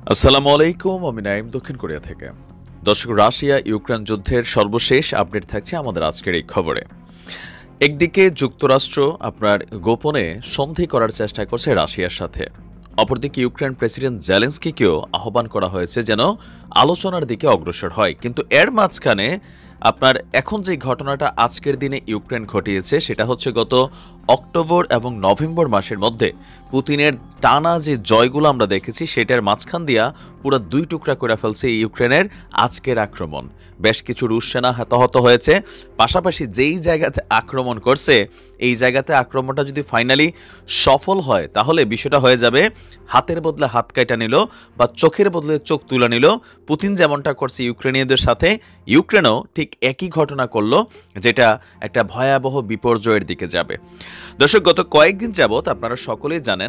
আসসালামু আলাইকুম, আমি নাইম দক্ষিণ কোরিয়া থেকে। দর্শক, রাশিয়া ইউক্রেন যুদ্ধের সর্বশেষ আপডেট থাকছে আমাদের আজকের এই খবরে। একদিকে যুক্তরাষ্ট্র আপনার গোপনে সন্ধি করার চেষ্টা করছে রাশিয়ার সাথে, অপরদিকে ইউক্রেন প্রেসিডেন্ট জেলেন্সকিকেও আহ্বান করা হয়েছে যেন আলোচনার দিকে অগ্রসর হয়। কিন্তু এর মাঝখানে আপনার এখন যে ঘটনাটা আজকের দিনে ইউক্রেন ঘটিয়েছে সেটা হচ্ছে গত অক্টোবর এবং নভেম্বর মাসের মধ্যে পুতিনের টানা যে জয়গুলো আমরা দেখেছি সেটার মাঝখান দিয়া পুরো দুই টুকরা করে ফেলছে ইউক্রেনের আজকের আক্রমণ। বেশ কিছু রুশ সেনা হতাহত হয়েছে, পাশাপাশি যেই জায়গাতে আক্রমণ করছে এই জায়গাতে আক্রমণটা যদি ফাইনালি সফল হয় তাহলে বিষয়টা হয়ে যাবে হাতের বদলে হাত কাটা নিল বা চোখের বদলে চোখ তুলে নিল। পুতিন যেমনটা করছে ইউক্রেনীয়দের সাথে, ইউক্রেনও ঠিক একই ঘটনা করলো, যেটা একটা ভয়াবহ বিপর্যয়ের দিকে যাবে। দর্শক, গত কয়েকদিন যাবৎ আপনারা সকলেই জানেন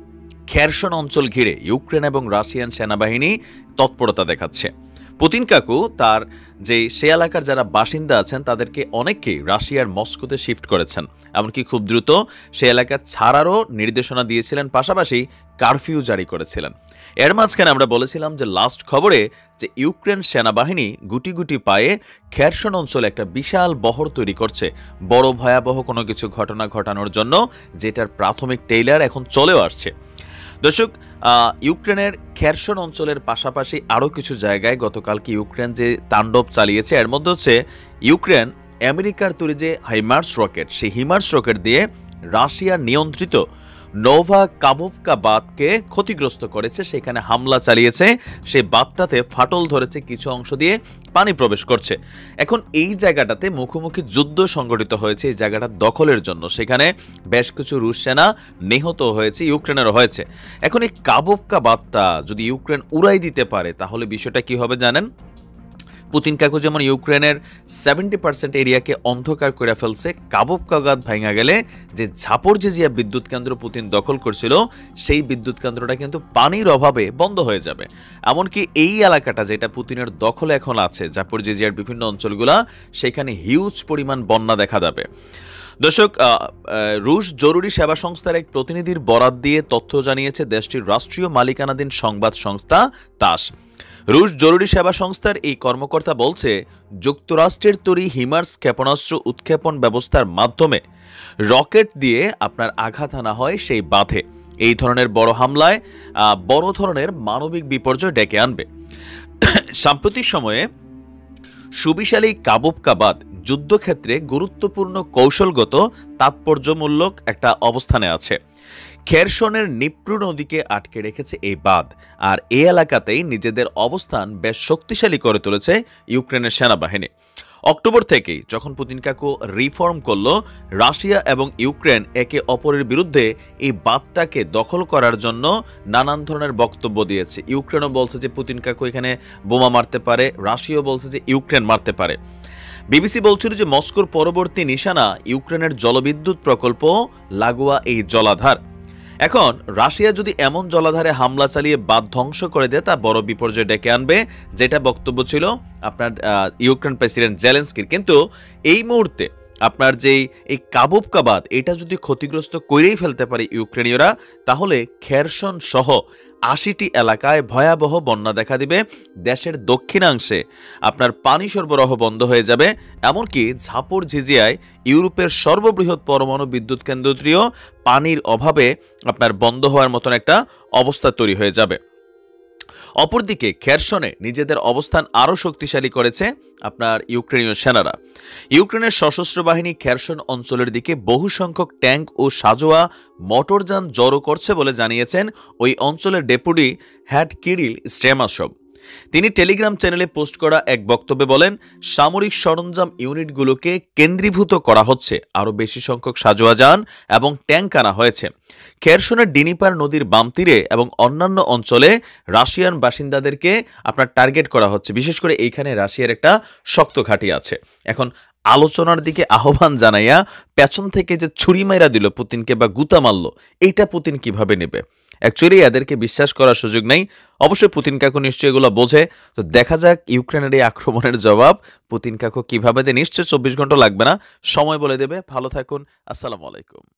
খেরসন অঞ্চল ঘিরে ইউক্রেন এবং রাশিয়ান সেনাবাহিনী তৎপরতা দেখাচ্ছে। পুতিন কাকু তার যে সে এলাকার যারা বাসিন্দা আছেন তাদেরকে অনেককেই রাশিয়ার মস্কোতে শিফট করেছেন, এমনকি খুব দ্রুত সে এলাকা ছাড়ারও নির্দেশনা দিয়েছিলেন, পাশাপাশি কারফিউ জারি করেছিলেন। এর মাঝখানে আমরা বলেছিলাম যে লাস্ট খবরে যে ইউক্রেন সেনাবাহিনী গুটি গুটি পায়ে খেরসন অঞ্চলে একটা বিশাল বহর তৈরি করছে বড় ভয়াবহ কোনো কিছু ঘটনা ঘটানোর জন্য, যেটার প্রাথমিক টেইলার এখন চলেও আসছে। দর্শক, ইউক্রেনের খেরসন অঞ্চলের পাশাপাশি আরও কিছু জায়গায় গতকালকে ইউক্রেন যে তাণ্ডব চালিয়েছে, এর মধ্যে হচ্ছে ইউক্রেন আমেরিকার তৈরি যে হাইমার্স রকেট, সেই হিমার্স রকেট দিয়ে রাশিয়ার নিয়ন্ত্রিত নোভা কাবোভকা বাঁধকে ক্ষতিগ্রস্ত করেছে, সেখানে হামলা চালিয়েছে। সেই বাঁধটাতে ফাটল ধরেছে, কিছু অংশ দিয়ে পানি প্রবেশ করছে। এখন এই জায়গাটাতে মুখোমুখি যুদ্ধ সংগঠিত হয়েছে এই জায়গাটা দখলের জন্য, সেখানে বেশ কিছু রুশ সেনা নিহত হয়েছে, ইউক্রেনেরও হয়েছে। এখন এই কাবোভকা বাঁধটা যদি ইউক্রেন উড়াই দিতে পারে তাহলে বিষয়টা কি হবে জানেন? পুতিন কাকু যেমন ইউক্রেনের 70% এরিয়াকে অন্ধকার করে ফেলছে, কাবোভকা বাঁধ ভাঙা গেলে যে ঝাপরঝিজিয়া বিদ্যুৎ কেন্দ্র পুতিন দখল করছিল সেই বিদ্যুৎ কেন্দ্রটা কিন্তু পানির অভাবে বন্ধ হয়ে যাবে। এমনকি এই এলাকাটা যেটা পুতিনের দখলে এখন আছে, ঝাপরঝিজিয়ার বিভিন্ন অঞ্চলগুলা, সেখানে হিউজ পরিমাণ বন্যা দেখা যাবে। দর্শক, রুশ জরুরি সেবা সংস্থার এক প্রতিনিধির বরাত দিয়ে তথ্য জানিয়েছে দেশটির রাষ্ট্রীয় মালিকানাধীন সংবাদ সংস্থা তাস। রুশ জরুরি সেবা সংস্থার এই কর্মকর্তা বলছে, যুক্তরাষ্ট্রের তৈরি হিমার্স ক্ষেপণাস্ত্র উৎক্ষেপণ ব্যবস্থার মাধ্যমে রকেট দিয়ে আপনার আঘাত আনা হয় সেই বাঁধে। এই ধরনের বড় হামলায় বড় ধরনের মানবিক বিপর্যয় ডেকে আনবে। সাম্প্রতিক সময়ে সুবিশালী কাবোভকা বাঁধ যুদ্ধক্ষেত্রে গুরুত্বপূর্ণ কৌশলগত তাৎপর্যমূলক একটা অবস্থানে আছে। খেরসনের নিপ্রু নদীকে আটকে রেখেছে এই বাঁধ, আর এই এলাকাতেই নিজেদের অবস্থান বেশ শক্তিশালী করে তুলেছে ইউক্রেনের সেনাবাহিনী। অক্টোবর থেকেই যখন পুতিন কাকু রিফর্ম করল, রাশিয়া এবং ইউক্রেন একে অপরের বিরুদ্ধে এই বাঁধটাকে দখল করার জন্য নানান ধরনের বক্তব্য দিয়েছে। ইউক্রেনও বলছে যে পুতিন কাকু এখানে বোমা মারতে পারে, রাশিয়াও বলছে যে ইউক্রেন মারতে পারে। বিবিসি বলছিল যে মস্কোর পরবর্তী নিশানা ইউক্রেনের জলবিদ্যুৎ প্রকল্প লাগোয়া এই জলাধার। এখন রাশিয়া যদি এমন জলাধারে হামলা চালিয়ে বাঁধ ধ্বংস করে দেয় তা বড় বিপর্যয় ডেকে আনবে, যেটা বক্তব্য ছিল আপনার ইউক্রেন প্রেসিডেন্ট জেলেন্সকির। কিন্তু এই মুহূর্তে আপনার যেই এই কাবোভকা বাঁধ, এটা যদি ক্ষতিগ্রস্ত করেই ফেলতে পারে ইউক্রেনীয়রা, তাহলে খেরসন সহ 80টি এলাকায় ভয়াবহ বন্যা দেখা দিবে। দেশের দক্ষিণাংশে আপনার পানি সরবরাহ বন্ধ হয়ে যাবে, এমনকি ঝাপরঝিজিয়ায় ইউরোপের সর্ববৃহৎ পরমাণু বিদ্যুৎ কেন্দ্রটিও পানির অভাবে আপনার বন্ধ হওয়ার মতন একটা অবস্থা তৈরি হয়ে যাবে। অপরদিকে খেরসনে নিজেদের অবস্থান আরও শক্তিশালী করেছে আপনার ইউক্রেনীয় সেনারা। ইউক্রেনের সশস্ত্র বাহিনী খেরসন অঞ্চলের দিকে বহু সংখ্যক ট্যাঙ্ক ও সাজোয়া মোটরযান জড়ো করছে বলে জানিয়েছেন ওই অঞ্চলের ডেপুটি হেড কিরিল স্টেমাসভ। তিনি টেলিগ্রাম চ্যানেলে পোস্ট করা এক বক্তব্যে বলেন, সামরিক সরঞ্জাম ইউনিটগুলোকে কেন্দ্রীভূত করা হচ্ছে, আরও বেশি সংখ্যক সাজোয়া যান এবং ট্যাঙ্ক আনা হয়েছে। খেরসনের ডিনিপার নদীর বাম তীরে এবং অন্যান্য অঞ্চলে রাশিয়ান বাসিন্দাদেরকে আপনার টার্গেট করা হচ্ছে, বিশেষ করে এইখানে রাশিয়ার একটা শক্ত ঘাঁটি আছে। এখন আলোচনার দিকে আহ্বান জানাইয়া পেছন থেকে যে ছুরি মাইরা দিল পুতিনকে বা গুতা মারল, এইটা পুতিন কিভাবে নেবে? অ্যাকচুয়ালি এদেরকে বিশ্বাস করার সুযোগ নেই। অবশ্যই পুতিন কাকু নিশ্চয়ই এগুলো বোঝে। তো দেখা যাক ইউক্রেনের এই আক্রমণের জবাব পুতিন কাকু কিভাবে দেয়। নিশ্চয়ই 24 ঘন্টা লাগবে না, সময় বলে দেবে। ভালো থাকুন, আসসালামু আলাইকুম।